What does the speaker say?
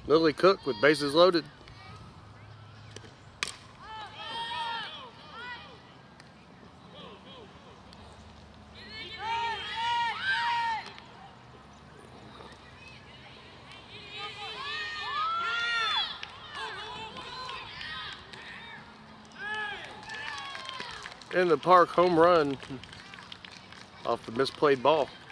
Lillian Koch with bases loaded. In the park, home run off the misplayed ball.